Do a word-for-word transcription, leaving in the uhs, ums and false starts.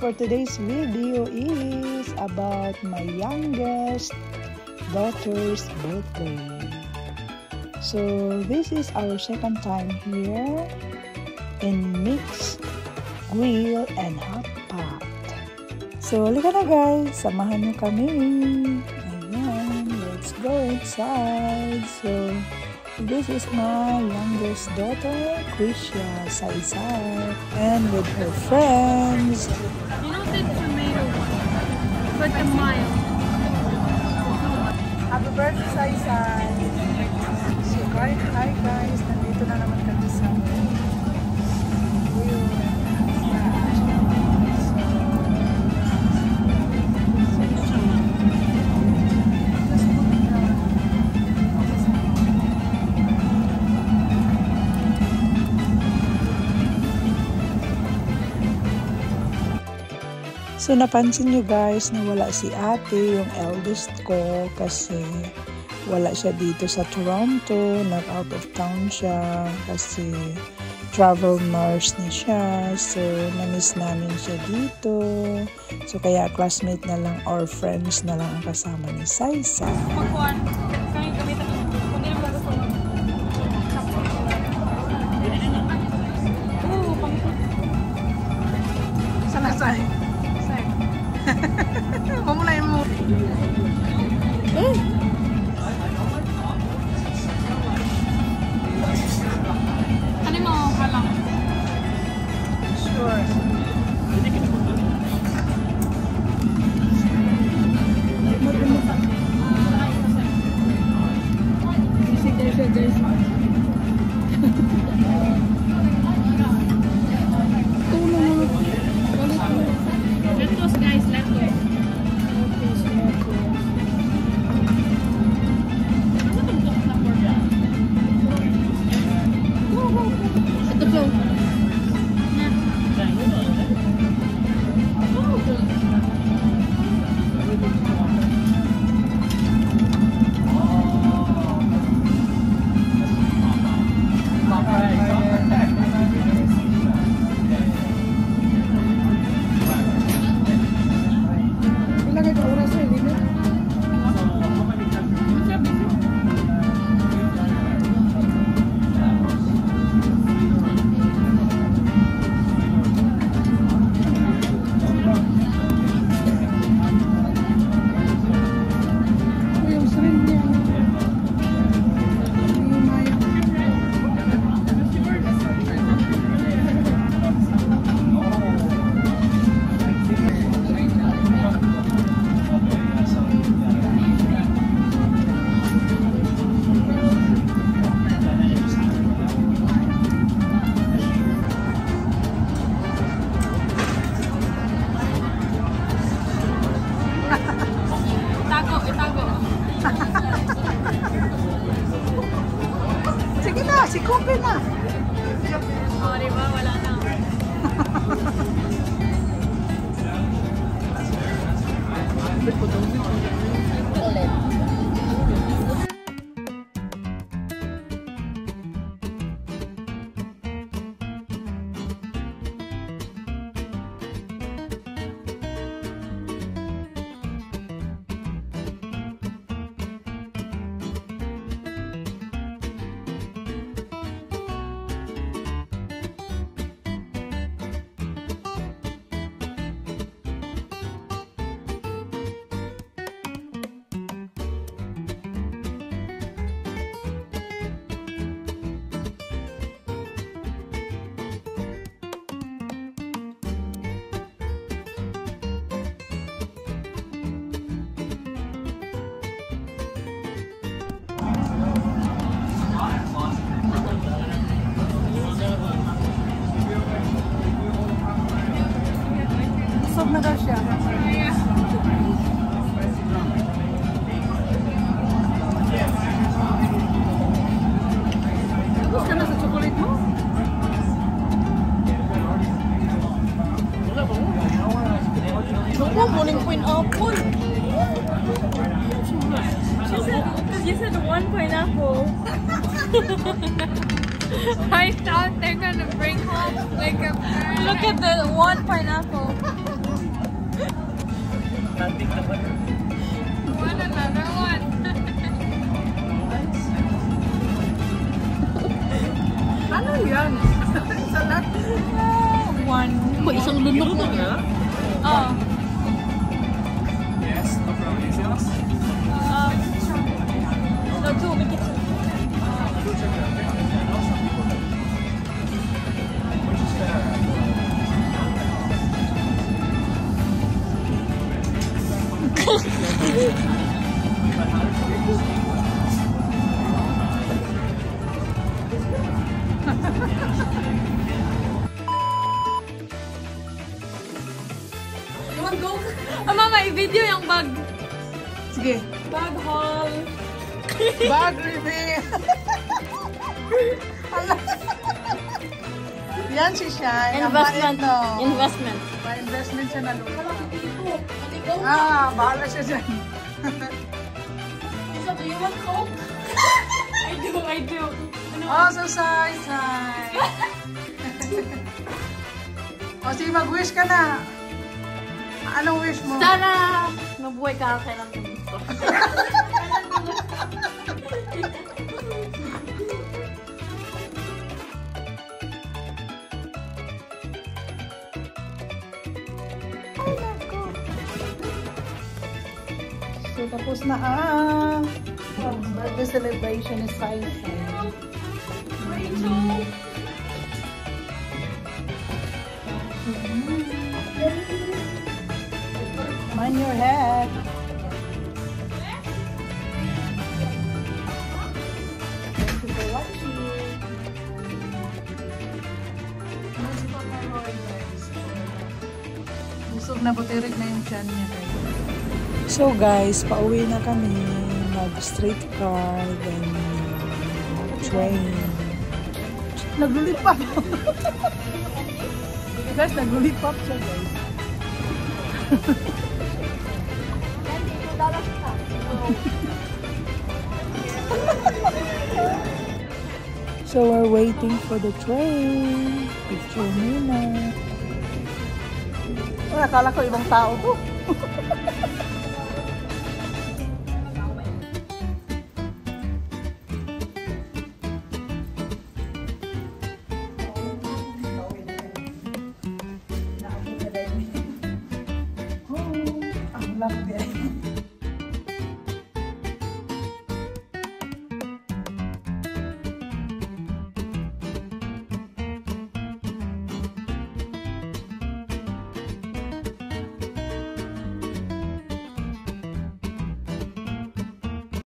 for today's video is about my youngest daughter's birthday. So this is our second time here in Mix Grill and Hot Pot. So halika na guys, samahan niyo kami. Ayan, let's go inside. So this is my youngest daughter, Krisha Saisar, and with her friends. You know the tomato one, but the mild. Happy birthday, Saisar! So guys, hi guys, nandito na naman kami sa So, napansin nyo guys na wala si ate, yung eldest ko, kasi wala siya dito sa Toronto, nag-out of town siya, kasi travel nurse na siya. So, na-miss namin siya dito. So, kaya classmate na lang or friends na lang ang kasama ni Saisa. Sana say. Pamulayin mo. Eh? Ano mo ka lang? Sure. Sige na, si Kupi na. Oh, diba? Wala na. Busog na daw siya. Gusto na sa chocolate mo? Naku, morning point apple. She said, because you said one pineapple. I thought they're gonna bring home like a. Look at the one pineapple. Nothing naman. Want another one? Ano yan? Salat. One. Ba, isang lunok na na? Oh. Yes, no problem. Anything else? Um, no, two. Make it two. Which is better? Ah, mama, i-video yung bag. Sige. Bag haul. Bag reveal. Yan si Shai. Ang Investment. bait, no? Investment. Pa-investment siya na lupa. Ah, bahala siya dyan. So, do you want Coke? I do, I do. Ano? Oh, so Sai, Sai. O, sige, mag-wish ka na. Anong wish mo? Sana mabuhay ka kailan ko gusto. So, tapos na ang birthday celebration ni Sai. Rachel. Mind your head. Thank you for watching. Busog na butirik na yung tiyan niya. So guys, pauwi na kami. Nag-straight car, then train. Naglulipap. Guys, naglulipap siya guys. So we're waiting for the train. Picture muna. Oh, akala ko ibang tao to. Oh, ang laki.